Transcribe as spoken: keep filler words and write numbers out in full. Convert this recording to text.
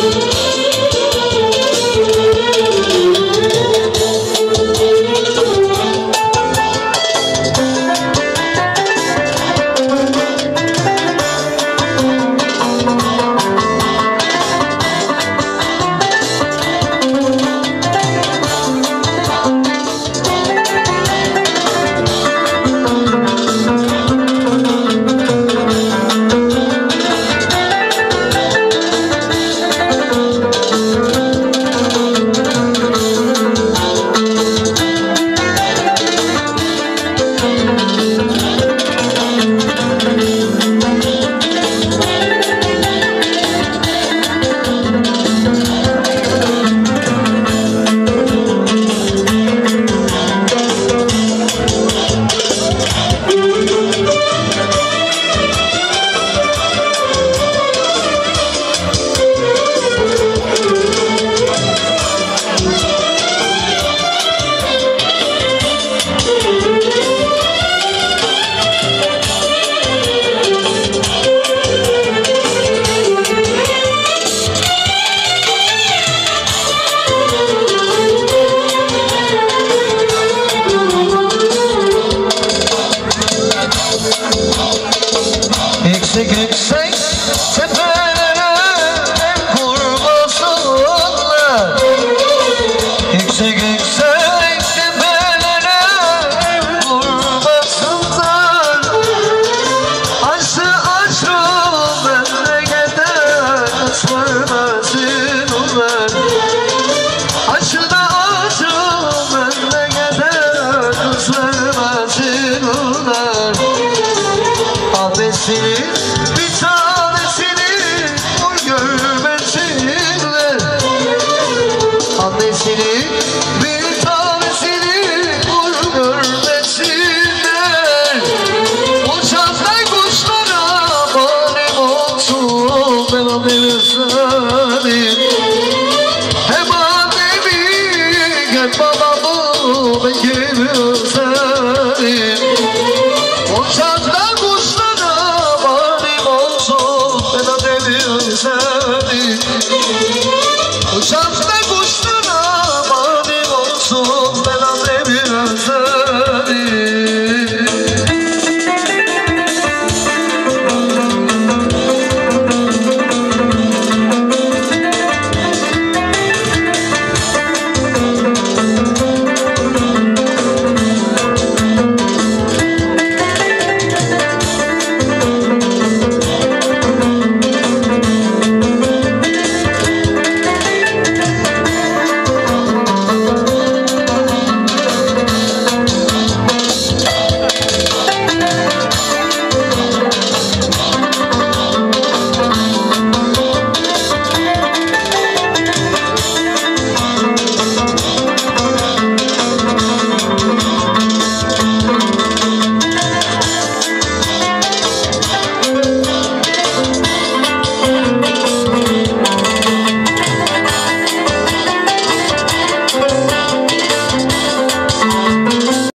Yüksek yüksek tepelere kurmasınlar. Yüksek yüksek tepelere kurmasınlar. Açtı açtı memlekete sürmesin ulan. Açtı açtı memlekete sürmesin ulan. Abesini bir tanesini vur görmesinler. Annesini bir tanesini vur görmesinler. Uçaklar kuşlara manem olsun ben annemi sevdim. Hem annemi hem babamı ben gibi